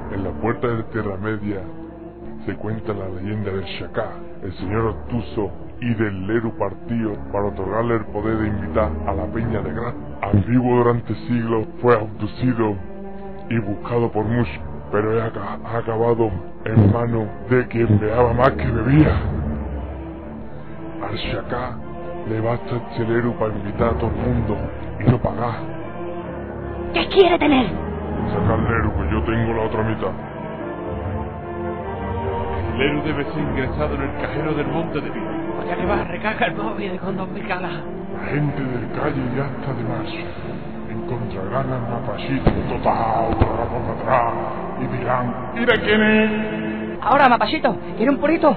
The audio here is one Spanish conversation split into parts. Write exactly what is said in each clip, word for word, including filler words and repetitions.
En la puerta de Tierra Media se cuenta la leyenda del Shaka, el señor obtuso y del Leru partido para otorgarle el poder de invitar a la peña de Gran. Ambiguo durante siglos, fue abducido y buscado por muchos, pero ha, ha acabado en manos de quien beaba más que bebía. Al Shaka le basta este Leru para invitar a todo el mundo y no pagar. ¿Qué quiere tener? Sacar Leru, que yo tengo la otra mitad. El Leru debe ser ingresado en el cajero del Monte de Vida. Vaya que va, recarga el móvil con dos picadas. La gente del calle ya está de marcha. Encontrarán al Mapachito total, otra rapa para atrás. Y dirán, mira quién es. Ahora, Mapachito, ¿quiere un purito?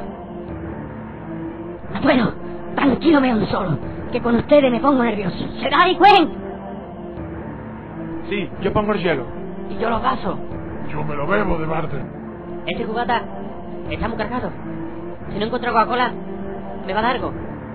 Bueno, tranquilo me un solo, que con ustedes me pongo nervioso. ¿Se da ahí, Cuen? Sí, yo pongo el hielo. Y yo los vasos. Yo me lo bebo de Barden. Este cubata está muy cargado. Si no encuentro Coca-Cola, ¿me va a dar algo?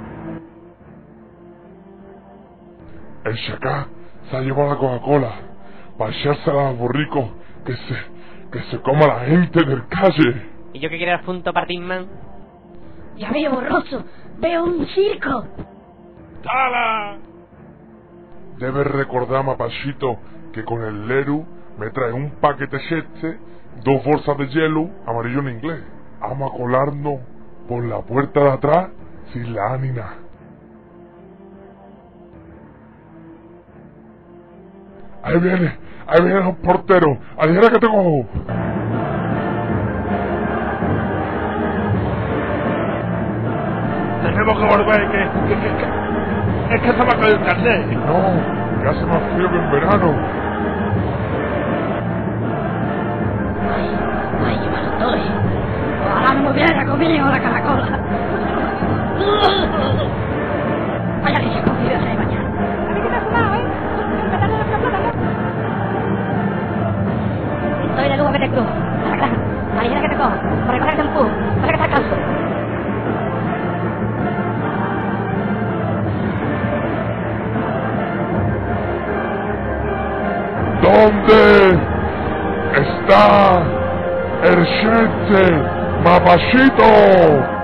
El Shaka se ha llevado la Coca-Cola para echársela a los borricos que se, que se coma la gente del calle. ¿Y yo qué quiero punto para Tinman? Ya veo borroso, veo un circo. ¡Tala! Debes recordar, Mapachito, que con el Leru me trae un paquete este, dos bolsas de hielo, amarillo en inglés. Vamos a colarnos por la puerta de atrás sin la ánima. Ahí viene, ahí vienen los porteros. Adivina que tengo. Tenemos que volver, que, que, que, que es que se va a caer el carnet. No, que hace más frío que en verano. Ay, ay, qué mal estoy. Ojalá no me hubiera comido la caracola. Vaya que se ha comido ese de mañana. A mí que me ha sudado, ¿eh? Me tarda la plata. Estoy de luz a Vete Cruz. A la granja. Mañana que te cojo. Para recoger el empuje. Para que te alcanzo. ¿Dónde está el gente Mapachito?